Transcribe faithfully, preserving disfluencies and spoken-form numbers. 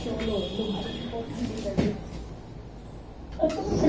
solo. Look, I don't know what to do.